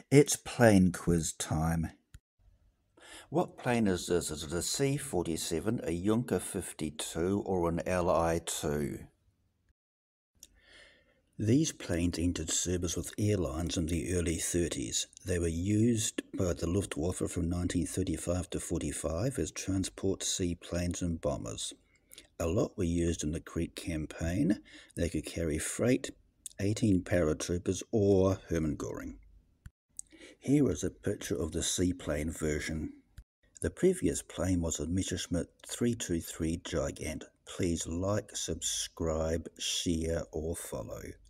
It's plane quiz time. What plane is this? Is it a C-47, a Junker 52, or an Li-2? These planes entered service with airlines in the early 30s. They were used by the Luftwaffe from 1935 to 45 as transport seaplanes and bombers. A lot were used in the Crete campaign. They could carry freight, 18 paratroopers, or Hermann Göring. Here is a picture of the seaplane version. The previous plane was a Messerschmitt 323 Gigant. Please like, subscribe, share, or follow.